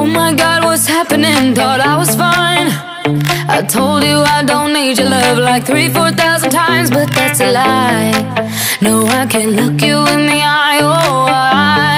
my God, what's happening? Thought I was fine. I told you I don't need your love like 3,000-4,000 times, but that's a lie. No, I can't look you in the eye. Oh,